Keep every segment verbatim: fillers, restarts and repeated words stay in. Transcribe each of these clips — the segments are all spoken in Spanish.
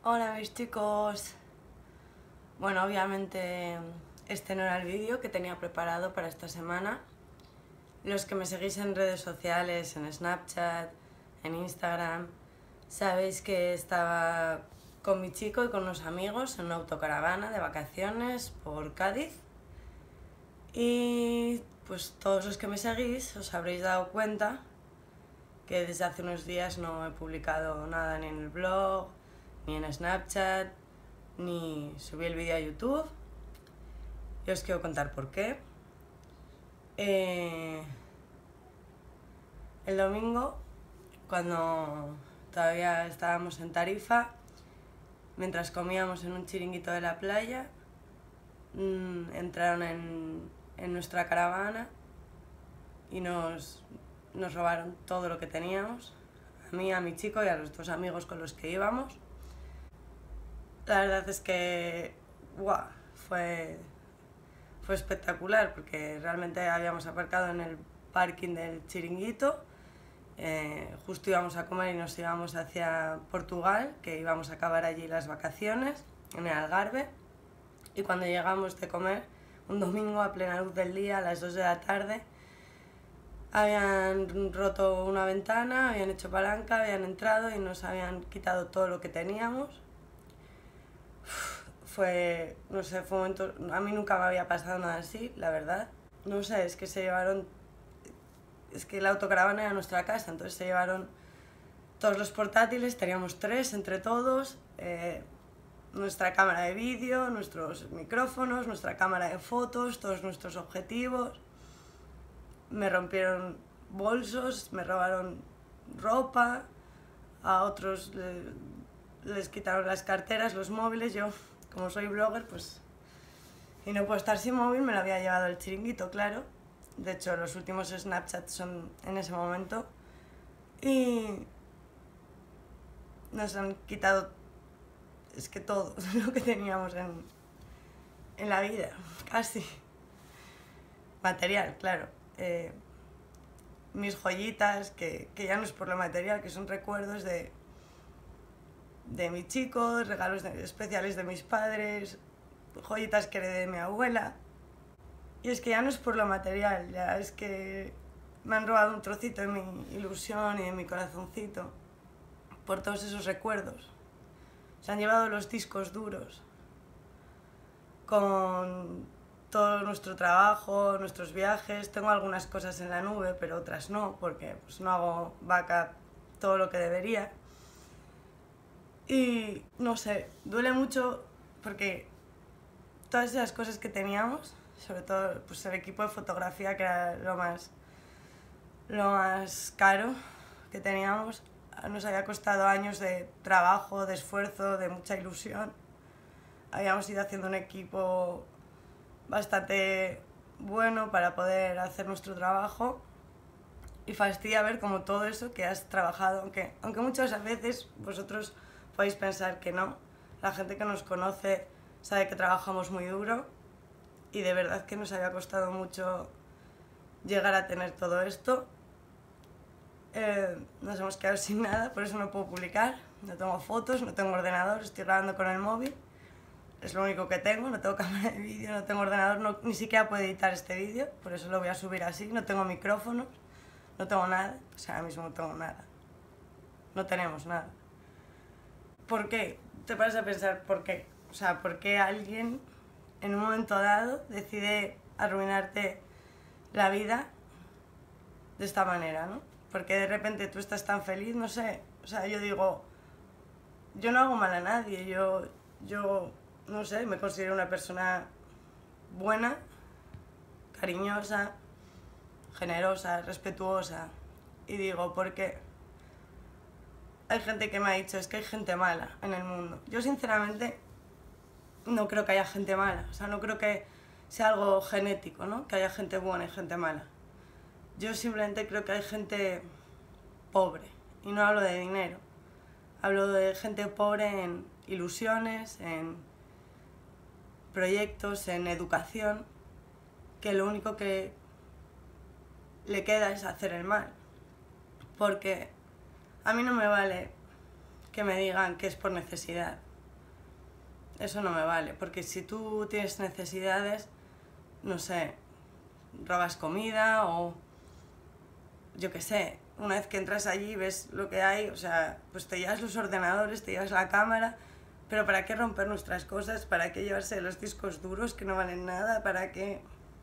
Hola mis chicos. Bueno, obviamente este no era el vídeo que tenía preparado para esta semana. Los que me seguís en redes sociales, en Snapchat, en Instagram, sabéis que estaba con mi chico y con unos amigos en una autocaravana de vacaciones por Cádiz. Y pues todos los que me seguís os habréis dado cuenta que desde hace unos días no he publicado nada ni en el blog, ni en Snapchat, ni subí el vídeo a YouTube. Y os quiero contar por qué. Eh, el domingo, cuando todavía estábamos en Tarifa, mientras comíamos en un chiringuito de la playa, mmm, entraron en, en nuestra caravana y nos, nos robaron todo lo que teníamos, a mí, a mi chico y a los dos amigos con los que íbamos. La verdad es que ¡guau! fue, fue espectacular porque realmente habíamos aparcado en el parking del chiringuito, eh, justo íbamos a comer y nos íbamos hacia Portugal, que íbamos a acabar allí las vacaciones, en el Algarve, y cuando llegamos de comer, un domingo a plena luz del día, a las dos de la tarde, habían roto una ventana, habían hecho palanca, habían entrado y nos habían quitado todo lo que teníamos. Fue, no sé, fue un momento, a mí nunca me había pasado nada así, la verdad. No sé, es que se llevaron, es que la autocaravana era nuestra casa, entonces se llevaron todos los portátiles, teníamos tres entre todos, eh, nuestra cámara de vídeo, nuestros micrófonos, nuestra cámara de fotos, todos nuestros objetivos. Me rompieron bolsos, me robaron ropa, a otros le, les quitaron las carteras, los móviles. Yo, como soy blogger, pues, y no puedo estar sin móvil, me lo había llevado el chiringuito, claro. De hecho, los últimos Snapchats son en ese momento. Y nos han quitado, es que todo lo que teníamos en, en la vida, casi. Material, claro. Eh, mis joyitas, que, que ya no es por lo material, que son recuerdos de, de mi chico, regalos de, especiales de mis padres, joyitas que heredé de mi abuela. Y es que ya no es por lo material, ya es que me han robado un trocito de mi ilusión y de mi corazoncito por todos esos recuerdos. Se han llevado los discos duros con todo nuestro trabajo, nuestros viajes. Tengo algunas cosas en la nube, pero otras no, porque pues, no hago backup todo lo que debería. Y no sé, duele mucho porque todas esas cosas que teníamos, sobre todo pues, el equipo de fotografía, que era lo más, lo más caro que teníamos, nos había costado años de trabajo, de esfuerzo, de mucha ilusión. Habíamos ido haciendo un equipo bastante bueno para poder hacer nuestro trabajo y fastidia ver como todo eso que has trabajado, aunque, aunque muchas veces vosotros podéis pensar que no, la gente que nos conoce sabe que trabajamos muy duro y de verdad que nos había costado mucho llegar a tener todo esto. Eh, nos hemos quedado sin nada, por eso no puedo publicar, no tengo fotos, no tengo ordenador, estoy grabando con el móvil. Es lo único que tengo, no tengo cámara de vídeo, no tengo ordenador, no, ni siquiera puedo editar este vídeo, por eso lo voy a subir así, no tengo micrófonos, no tengo nada, o sea, ahora mismo no tengo nada, no tenemos nada. ¿Por qué? Te paras a pensar por qué, o sea, por qué alguien en un momento dado decide arruinarte la vida de esta manera, ¿no? Porque de repente tú estás tan feliz, no sé, o sea, yo digo, yo no hago mal a nadie, yo, yo no sé, me considero una persona buena, cariñosa, generosa, respetuosa. Y digo, ¿por qué? Hay gente que me ha dicho, es que hay gente mala en el mundo. Yo sinceramente no creo que haya gente mala, o sea, no creo que sea algo genético, ¿no? Que haya gente buena y gente mala. Yo simplemente creo que hay gente pobre, y no hablo de dinero. Hablo de gente pobre en ilusiones, en proyectos, en educación, que lo único que le queda es hacer el mal. Porque a mí no me vale que me digan que es por necesidad. eso no me vale, porque si tú tienes necesidades, no sé, robas comida o yo qué sé, una vez que entras allí ves lo que hay, o sea, pues te llevas los ordenadores, te llevas la cámara, pero ¿para qué romper nuestras cosas? ¿Para qué llevarse los discos duros que no valen nada? ¿Para qué?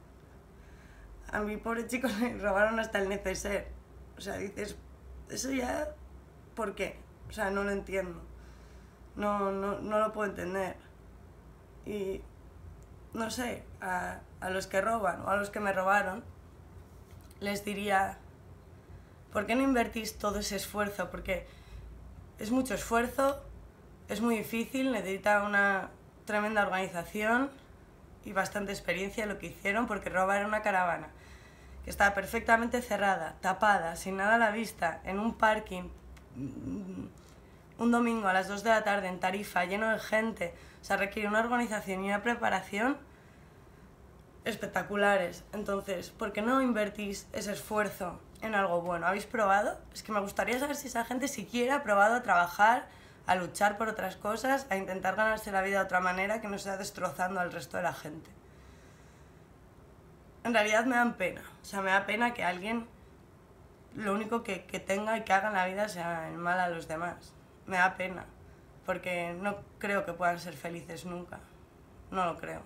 A mi pobre chico le robaron hasta el neceser. O sea, dices, eso ya, ¿por qué? O sea, no lo entiendo. No, no, no lo puedo entender. Y, no sé, a, a los que roban o a los que me robaron, les diría, ¿por qué no invertís todo ese esfuerzo? Porque es mucho esfuerzo, es muy difícil, necesita una tremenda organización y bastante experiencia lo que hicieron, porque robar una caravana que estaba perfectamente cerrada, tapada, sin nada a la vista, en un parking, un domingo a las dos de la tarde en Tarifa, lleno de gente, o sea, requiere una organización y una preparación espectaculares. Entonces, ¿por qué no invertís ese esfuerzo en algo bueno? ¿Habéis probado? Es que me gustaría saber si esa gente siquiera ha probado a trabajar, a luchar por otras cosas, a intentar ganarse la vida de otra manera que no sea destrozando al resto de la gente. En realidad me dan pena, o sea, me da pena que alguien lo único que, que tenga y que haga en la vida sea el mal a los demás. Me da pena, porque no creo que puedan ser felices nunca, no lo creo.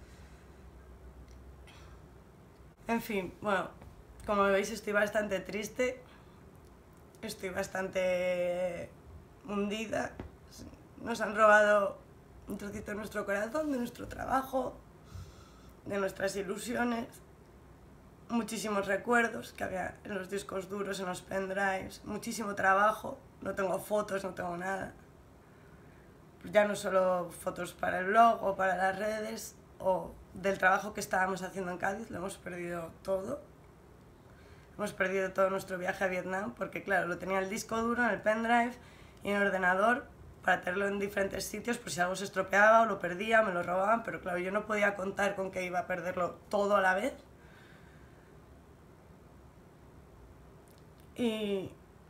En fin, bueno, como veis estoy bastante triste, estoy bastante hundida, nos han robado un trocito de nuestro corazón, de nuestro trabajo, de nuestras ilusiones, muchísimos recuerdos que había en los discos duros, en los pendrives, muchísimo trabajo, no tengo fotos, no tengo nada. Ya no solo fotos para el blog o para las redes o del trabajo que estábamos haciendo en Cádiz, lo hemos perdido todo. Hemos perdido todo nuestro viaje a Vietnam porque, claro, lo tenía el disco duro, en el pendrive y en el ordenador para tenerlo en diferentes sitios por si algo se estropeaba o lo perdía, me lo robaban, pero claro, yo no podía contar con que iba a perderlo todo a la vez. Y...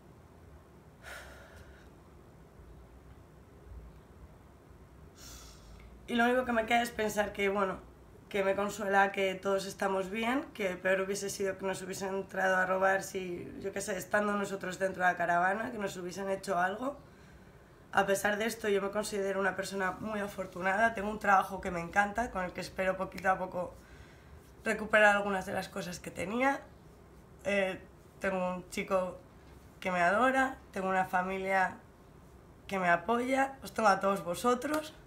y lo único que me queda es pensar que, bueno, que me consuela que todos estamos bien, que peor hubiese sido que nos hubiesen entrado a robar si, yo qué sé, estando nosotros dentro de la caravana, que nos hubiesen hecho algo. A pesar de esto, yo me considero una persona muy afortunada, tengo un trabajo que me encanta, con el que espero poquito a poco recuperar algunas de las cosas que tenía. Eh, tengo un chico que me adora, tengo una familia que me apoya, os tengo a todos vosotros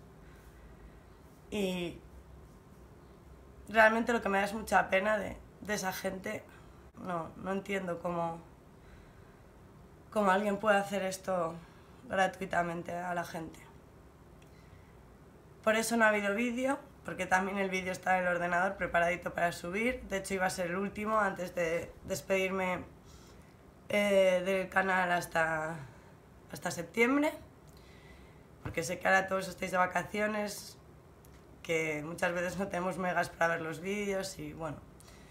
y realmente lo que me da es mucha pena de, de esa gente. No, no entiendo cómo, cómo alguien puede hacer esto gratuitamente a la gente. Por eso no ha habido vídeo, porque también el vídeo está en el ordenador preparadito para subir. De hecho iba a ser el último antes de despedirme eh, del canal hasta, hasta septiembre, porque sé que ahora todos estáis de vacaciones, que muchas veces no tenemos megas para ver los vídeos y bueno.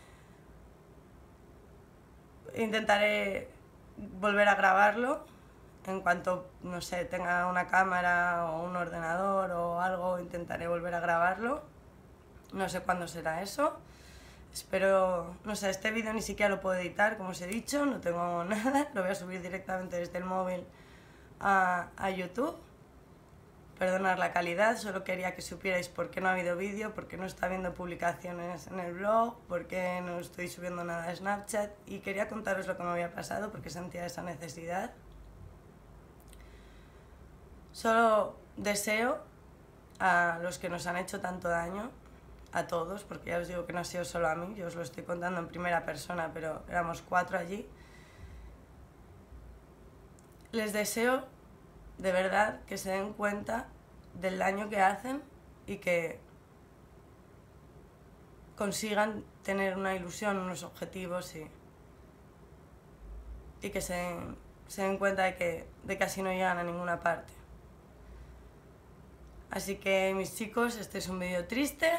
Intentaré volver a grabarlo en cuanto, no sé, tenga una cámara o un ordenador o algo, intentaré volver a grabarlo. No sé cuándo será eso. Espero, no sé, este vídeo ni siquiera lo puedo editar, como os he dicho, no tengo nada, lo voy a subir directamente desde el móvil a, a YouTube. Perdonad la calidad, solo quería que supierais por qué no ha habido vídeo, por qué no está habiendo publicaciones en el blog, por qué no estoy subiendo nada a Snapchat y quería contaros lo que me había pasado porque sentía esa necesidad. Solo deseo a los que nos han hecho tanto daño, a todos, porque ya os digo que no ha sido solo a mí, yo os lo estoy contando en primera persona, pero éramos cuatro allí. Les deseo de verdad que se den cuenta del daño que hacen y que consigan tener una ilusión, unos objetivos y, y que se, se den cuenta de que, de que así no llegan a ninguna parte. Así que mis chicos, este es un vídeo triste.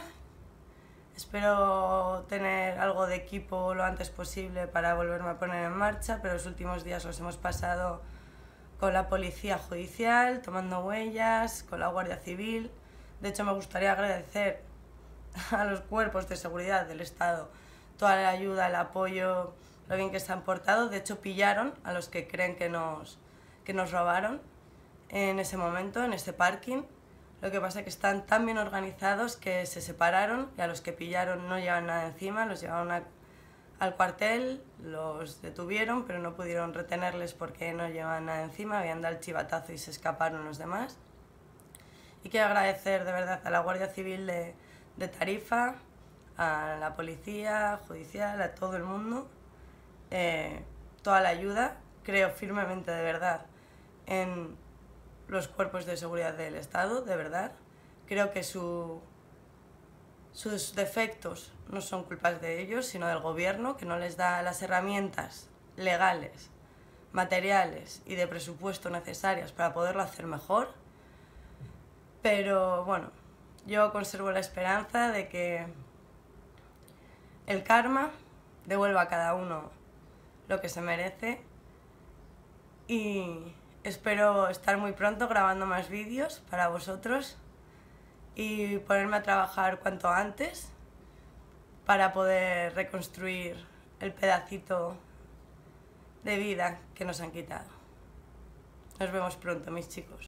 Espero tener algo de equipo lo antes posible para volverme a poner en marcha, pero los últimos días los hemos pasado con la policía judicial, tomando huellas, con la Guardia Civil, De hecho, me gustaría agradecer a los cuerpos de seguridad del Estado toda la ayuda, el apoyo, lo bien que se han portado. De hecho, pillaron a los que creen que nos, que nos robaron en ese momento, en ese parking. Lo que pasa es que están tan bien organizados que se separaron y a los que pillaron no llevaban nada encima, los llevaron a, al cuartel, los detuvieron, pero no pudieron retenerles porque no llevaban nada encima, habían dado el chivatazo y se escaparon los demás. Y quiero agradecer de verdad a la Guardia Civil de, de Tarifa, a la Policía Judicial, a todo el mundo, eh, toda la ayuda. Creo firmemente de verdad en los cuerpos de seguridad del Estado, de verdad. Creo que su, sus defectos no son culpas de ellos, sino del gobierno, que no les da las herramientas legales, materiales y de presupuesto necesarias para poderlo hacer mejor. Pero bueno, yo conservo la esperanza de que el karma devuelva a cada uno lo que se merece y espero estar muy pronto grabando más vídeos para vosotros y ponerme a trabajar cuanto antes para poder reconstruir el pedacito de vida que nos han quitado. Nos vemos pronto, mis chicos.